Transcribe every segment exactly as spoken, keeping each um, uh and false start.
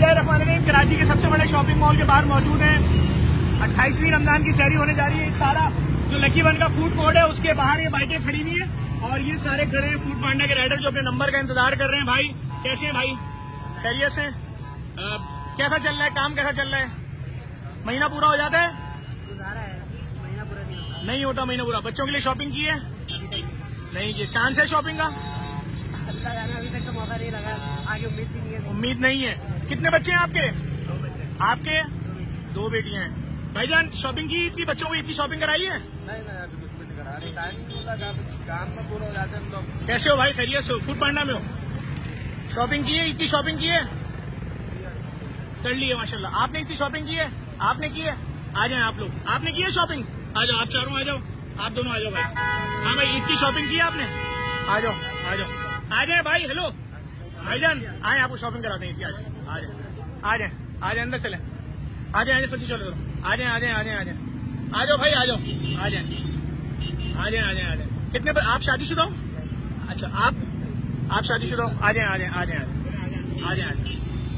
बिस्मिल्लाहिर्रहमानिर्रहीम। कराची के सबसे बड़े शॉपिंग मॉल के बाहर मौजूद हैं। अट्ठाईसवीं रमजान की सैरी होने जा रही है। सारा जो लकी वन का फूड कोर्ट है उसके बाहर ये बाइकें खड़ी हुई है और ये सारे खड़े हैं फूड पांडा के राइडर जो अपने नंबर का इंतजार कर रहे हैं। भाई कैसे हैं भाई? खैरियत से? कैसा चल रहा है काम? कैसा चल रहा है? महीना पूरा हो जाता है? महीना पूरा नहीं होता। नहीं होता महीना पूरा। बच्चों के लिए शॉपिंग की है? नहीं की। चांस है शॉपिंग का? अल्लाह जाने, अभी तक तो मौका नहीं लगा। आगे उम्मीद भी नहीं है। उम्मीद नहीं है। कितने बच्चे हैं आपके? दो बच्चे। आपके दो बेटियां हैं। भाईजान शॉपिंग की? इतनी बच्चों को इतनी शॉपिंग कराई है? नहीं नहीं, अभी कुछ भी नहीं करा। अभी टाइम नहीं होता, काम में पूरा हो जाते हैं हम लोग। कैसे हो भाई? खैरियत से हो? फूड पांडा में हो? शॉपिंग की है? इतनी शॉपिंग की है? कर ली है माशाल्लाह। आपने इतनी शॉपिंग की है? आपने की है? आ जाए आप लोग। आपने की है शॉपिंग? आ जाओ आप चारों, आ जाओ आप दोनों, आ जाओ भाई। हाँ भाई, इतनी शॉपिंग की है आपने? आ जाओ आ जाओ आ जाए भाई। हेलो भाईजान, आए आपको शॉपिंग कराते हैं। आ जाए आ जाए आ जाए आ जाए अंदर चले। आ जाए आ जाए फंसी चलो। आ जाए आ जाए आ जाए आ जाए आ जाओ भाई, आ जाओ आ जाए आ जाए आ जाए आ जाए। कितने पर आप शादीशुदा हो? अच्छा आप आप शादीशुदा हो? आ जाए आ जाए आ जाए आ जाए आ जाए।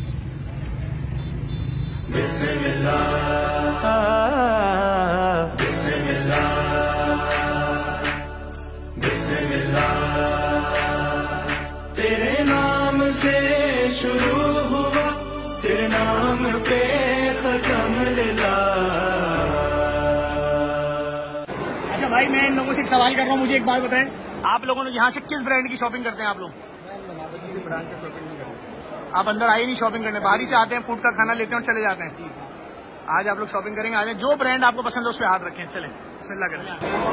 बिस्मिल्लाह बिस्मिल्लाह बिस्मिल्लाह, तेरे नाम से शुरू हुआ, तेरे नाम पे खत्म लिला। अच्छा भाई, मैं इन लोगों से एक सवाल कर रहा हूँ, मुझे एक बात बताएं, आप लोगों ने यहाँ से किस ब्रांड की शॉपिंग करते हैं आप लोग? ब्रांड का शॉपिंग नहीं करते। आप अंदर आए नहीं शॉपिंग करने, बाहर ही से आते हैं, फूड का खाना लेते हैं और चले जाते हैं। आज आप लोग शॉपिंग करेंगे। आज जो ब्रांड आपको पसंद है उस पर हाथ रखें। चलें बिस्मिल्लाह करें।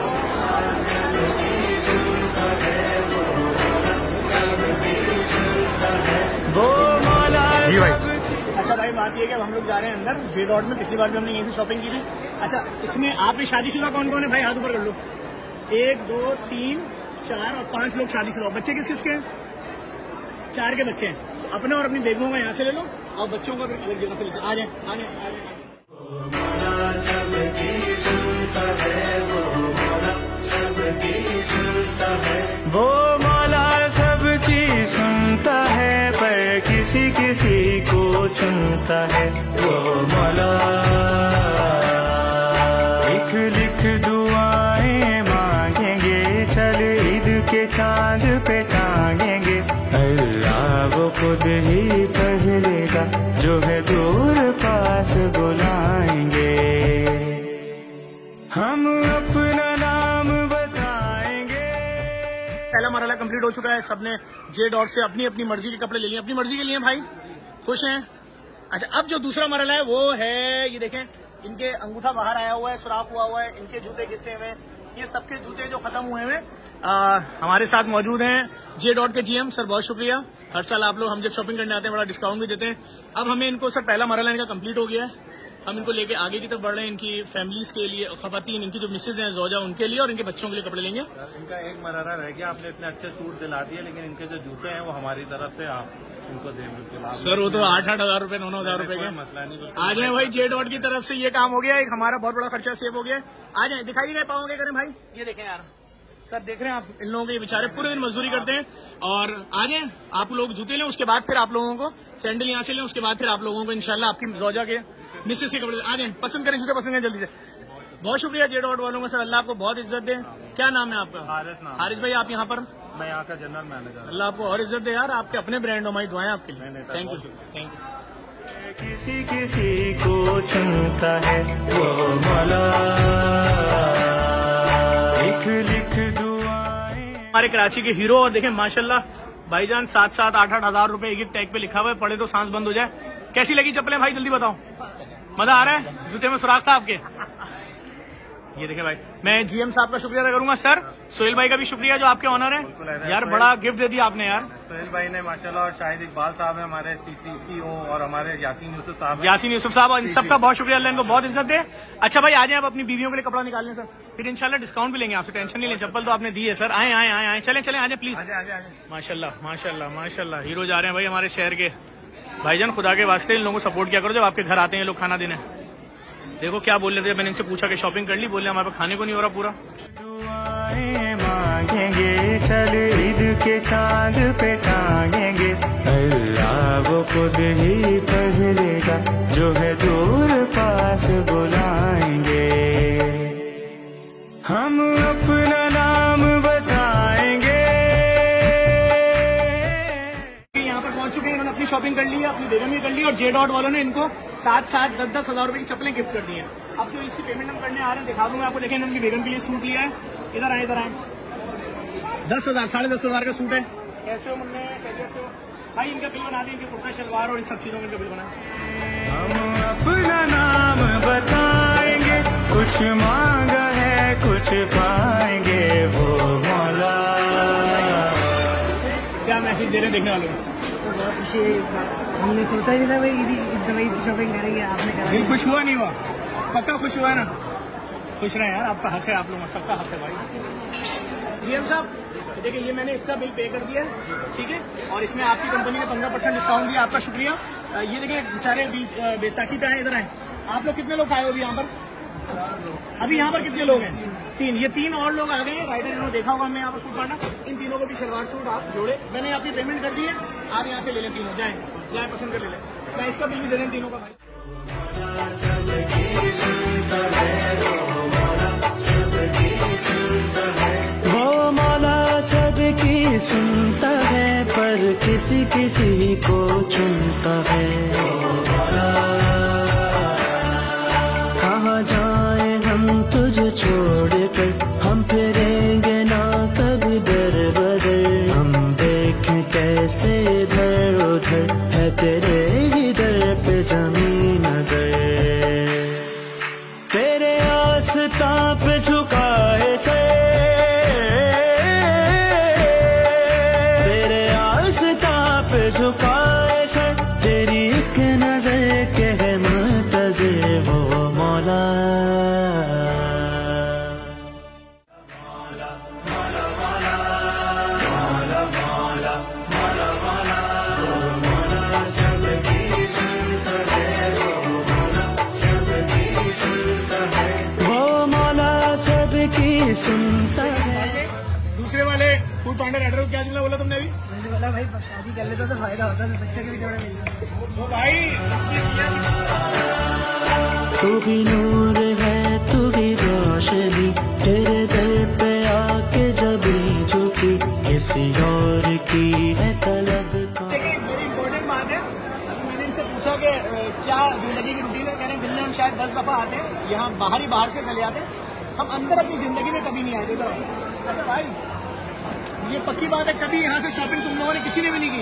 वो मौला जी भाई। अच्छा भाई, बात ये कि हम लोग जा रहे हैं अंदर जे डॉट में। पिछली बार भी हमने यहीं से शॉपिंग की थी। अच्छा, इसमें आपकी शादीशुदा कौन कौन है भाई? हाथ ऊपर कर लो। एक दो तीन चार और पांच लोग शादीशुदा। बच्चे किस किसके हैं? चार के बच्चे हैं। तो अपने और अपनी बेगमों का यहाँ से ले लो और बच्चों का फिर अलग जगह से लेते। आ जाए आ जाए आ जाए। मौला सबकी सुनता है, वो मौला सबकी सुनता है, वो मौला सबकी सुनता है, पर किसी किसी को चुनता है वो मौला। लिख लिख दुआएं मांगेंगे, चल ईद के चांद पे टांगेंगे। अल्लाह वो खुद ही पहलेगा, जो है दूर पास बुलाएंगे, हम अपना नाम बताएंगे। पहला मरहला कंप्लीट हो चुका है। सबने जे डॉट से अपनी अपनी मर्जी के कपड़े ले लिए, अपनी मर्जी के लिए भाई। खुश हैं? अच्छा, अब जो दूसरा मरहला है वो है, ये देखें, इनके अंगूठा बाहर आया हुआ है, सुराख हुआ हुआ है, इनके जूते घिसे हुए। ये सबके जूते जो खत्म हुए हैं, हमारे साथ मौजूद हैं J dot K GM sir. बहुत शुक्रिया। हर साल आप लोग हम जब शॉपिंग करने आते हैं बड़ा डिस्काउंट भी देते हैं। अब हमें इनको सर पहला मरहला इनका कंप्लीट हो गया है। हम इनको लेके आगे की तरफ बढ़ रहे हैं। इनकी फैमिलीज के लिए, खवातीन, इनकी जो मिसेज हैं जोजा, उनके लिए और इनके बच्चों के लिए कपड़े लेंगे। इनका एक मरहला रह गया। आपने इतने अच्छे सूट दिला दिए, लेकिन इनके जो जूते हैं वो हमारी तरफ से आप इनको दें बिल्कुल। सर वो तो आठ आठ हजार रूपये, नौ नौ हजार रूपये के मसला नहीं। आ जाए भाई, जे डॉट की तरफ से ये काम हो गया। एक हमारा बहुत बड़ा खर्चा सेव हो गया। आ जाए, दिखाई नहीं पाओगे करें भाई। ये देखें यार सर, देख रहे हैं आप, इन लोगों के बेचारे पूरे दिन मजदूरी करते हैं। और आ जाए आप लोग जूते लें, उसके बाद फिर आप लोगों को सैंडल यहाँ से लें, उसके बाद फिर आप लोगों को इंशाल्लाह आपकी जोजा के मिसेस के कपड़े। आ जाए, पसंद करें जूते, पसंद करें जल्दी से। बहुत शुक्रिया जे डॉट वालों का सर, अल्लाह आपको बहुत इज्जत दे। क्या नाम है आपका? हारिस नाम। हारिस भाई, आप यहाँ पर? मैं यहाँ का जनरल मैनेजर। अल्लाह आपको और इज्जत दे यार, आपके अपने ब्रांड हो, हमारी दुआएं आपके लिए। Thank you thank you. किसी किसी को चुनता है वो मौला, लिख लिख दुआएं। हमारे कराची के हीरो, और देखें माशाल्लाह भाईजान, सात सात आठ आठ हजार रूपये एक एक टैग पे लिखा हुआ है। पढ़े तो सांस बंद हो जाए। कैसी लगी चप्पलें भाई? जल्दी बताओ। मजा आ रहा है? जूते में सुराख था आपके? ये देखें भाई, मैं जीएम साहब का शुक्रिया अदा करूंगा। सर सोहेल भाई का भी शुक्रिया जो आपके ऑनर है यार। बड़ा गिफ्ट दे दिया आपने यार। सोहेल भाई ने माशाल्लाह, और शाहिद इकबाल साहब है हमारे सीसीसीओ, और हमारे यासीन यूसुफ साहब, यासीन यूसुफ साहब, और इन सबका बहुत शुक्रिया। अल्लाह इनको बहुत इज्जत दे। अच्छा भाई, आ जाए आप अपनी बीवियों के लिए कपड़ा निकाल लें सर, फिर इंशाल्लाह डिस्काउंट भी लेंगे आपसे, टेंशन नहीं लें। चप्पल तो आपने दी है सर। आए आए आए आए चलें चलें, आ जाए प्लीज। माशाल्लाह माशाल्लाह माशाल्लाह, हीरो जा रहे हैं भाई हमारे शहर के। भाईजान खुदा के वास्ते इन लोगों को सपोर्ट किया करो जब आपके घर आते हैं लोग खाना देने। देखो क्या बोल रहे थे, मैंने इनसे पूछा कि शॉपिंग कर ली, बोले हमारे पास खाने को नहीं हो रहा पूरा। दुआएं मांगेंगे, चल ईद के चांद पे टांगेंगे। अल्लाह वो खुद ही पहलेगा, जो है दूर पास बुलाएंगे। हम अपना नाम बताएंगे। यहाँ पर पहुंच चुके हैं, इन्होंने अपनी शॉपिंग कर ली है, अपनी बेगम भी कर ली, और जे डॉट वालों ने इनको सात सात दस दस हजार रुपए की चप्पलें गिफ्ट कर दी हैं। अब जो इसकी पेमेंट हम करने आ रहे हैं दिखा दूंगा आपको। देखें, इन्होंने बेगम के लिए सूट लिया है। इधर आए, इधर आए। दस हजार साढ़े दस हजार का सूट है। कैसे हो मुन्ने, कैसे हो भाई? इनका बिल बना दें, इनके कुर्ता शलवार और इस सब चीजों का बिल बना। हम अपना नाम बताएंगे, कुछ मांगा है कुछ पाएंगे वो मौला। क्या मैसेज दे रहे हैं देखने वालों को? बहुत खुशी, हमने सोचा ही नहीं था भाई इस दवाई की शॉपिंग करेंगे, आपने करा। दिल खुश हुआ नहीं हुआ? पक्का खुश हुआ है ना? खुश रहे यार, आपका हक है, आप लोगों सबका हक है भाई। जीएम साहब देखिए, ये मैंने इसका बिल पे कर दिया है, ठीक है, और इसमें आपकी कंपनी ने पंद्रह परसेंट डिस्काउंट दिया, आपका शुक्रिया। ये देखिए बेचारे बैसाखी पे आए, इधर आए। आप लोग कितने लोग आए हो अभी यहाँ पर? अभी यहाँ पर कितने लोग हैं? तीन। ये तीन और लोग आ गए हैं। राइडर इन्होंने देखा होगा हमने यहाँ पर सूट पहना। इन तीनों को भी शलवार सूट आप जोड़े। मैंने आपकी पेमेंट कर दी है, आप यहाँ से ले लें तीनों। जाए जाए पसंद कर ले लें। मैं इसका बिल भी दे दें तीनों का भाई। वो मौला सबकी सुनता है, पर किसी किसी को चुनता है। कहाँ जाए हम तुझे छोड़ कर, हम फिरेंगे ना कभी दर बदर। हम देखें कैसे इधर उधर, है तेरे ही दर पे जमी नजर। तेरे आस्था पे झुकाए से, तेरे आस्था पे झुकाए से, तेरी एक नजर के है मुंतज़िर वो मौला। सुनता है। दूसरे वाले फूड पांडा राइडर को क्या जुमला बोला तुमने अभी? मैंने बोला भाई शादी कर लेता तो फायदा होता, तो बच्चे के भी जोड़े मिल जाते। वो भाई तू भी नूर है, तू भी रोशनी, तेरे दर पे आके जब झुकी, किसी और की है तलब। देखिए, मेरी इम्पोर्टेंट बात है। अभी मैंने इनसे पूछा कि क्या जिंदगी की रूटीन है। कह रहे हैं दिन में हम शायद दस दफा आते हैं, यहाँ बाहर ही बाहर से चले जाते हैं, हम अंदर अपनी जिंदगी में कभी नहीं आए। इधर अच्छा भाई, ये पक्की बात है, कभी यहाँ से शॉपिंग तुम लोगों ने किसी ने भी नहीं की?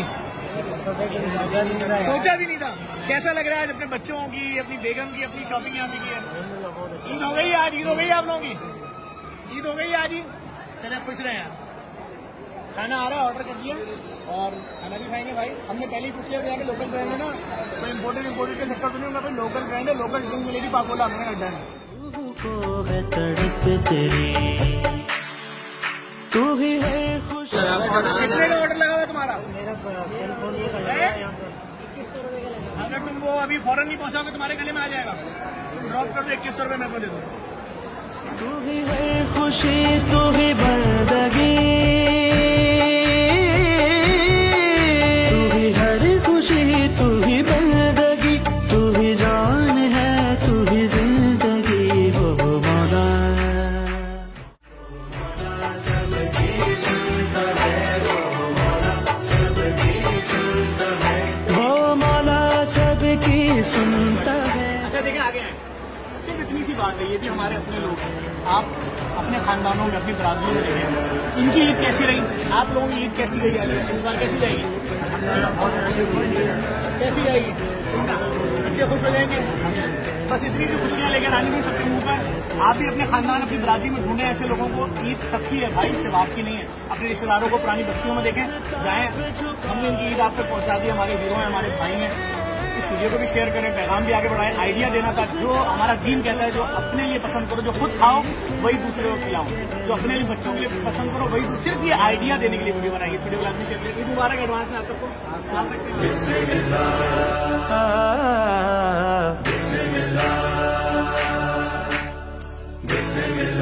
सोचा भी नहीं था। कैसा लग रहा है आज अपने बच्चों की, अपनी बेगम की, अपनी शॉपिंग यहाँ से की है? ईद हो गई आज, ईद हो गई आप लोगों की, ईद हो गई आज ही। चले खुश रहे यार। खाना आ रहा है, ऑर्डर कर दिया और खाना भी खाएंगे भाई। हमने पहले ही पूछ लिया यहाँ के लोकल ब्रांड है ना, कोई इम्पोर्टेंट इम्पोर्टेंट के सेक्टर तो नहीं होगा भाई, लोकल ब्रांड है, लोकल ड्रिंक मिलेगी पाकोला हमने अड्डा है। को है तड़प तेरी, तू ही है खुश। कितने का ऑर्डर लगा हुआ तुम्हारा? मेरा टेलीफोन ये कर यहाँ पर इक्कीस सौ रुपये का लगा। अगर तुम वो अभी फौरन नहीं पहुंचाओगे तुम्हारे गले में आ जाएगा। तुम ड्रॉप कर दो, इक्कीस सौ रुपये मेरे को दे दो। तू ही है खुशी, तू ही बंदगी, तू ही हर खुशी, तू ही बंदगी, तू ही जान है, तू ही जिंदगी वो मौला। सबकी सुनता है वो मौला, सबकी सुनता है वो मौला, सबकी सुनता है। अच्छा देखिए, आगे आए। सिर्फ इतनी सी बात है, ये भी हमारे अपने लोग हैं। आप अपने खानदानों में, अपनी बरादरी में देखें, इनकी ईद कैसी रही, आप लोगों की ईद कैसी गई है, इस बार कैसी जाएगी? कैसी जाएगी? बच्चे खुश हो जाएंगे। बस इतनी सी खुशियां लेकर आनी नहीं सबके मुंह पर। आप भी अपने खानदान, अपनी बरादरी में ढूंढे ऐसे लोगों को। ईद सबकी है भाई, सिर्फ आपकी नहीं है। अपने रिश्तेदारों को पुरानी बस्तियों में देखें, जाएं। हमने इनकी ईद आपसे पहुंचा दी, हमारे हीरो हैं, हमारे भाई हैं। इस वीडियो को भी शेयर करें, पैगाम भी आगे बढ़ाएं। आइडिया देना था, जो हमारा दीन कहता है, जो अपने लिए पसंद करो, जो खुद खाओ वही दूसरे को खिलाओ, जो अपने लिए बच्चों के लिए पसंद करो वही। सिर्फ ये आइडिया देने के लिए वीडियो बनाई। वीडियो को लाजमी शेयर करें। ईद मुबारक एडवांस में आप सबको। आप जा सकते हैं। बिस्मिल्लाह, बिस्मिल्लाह, बिस्मिल्लाह।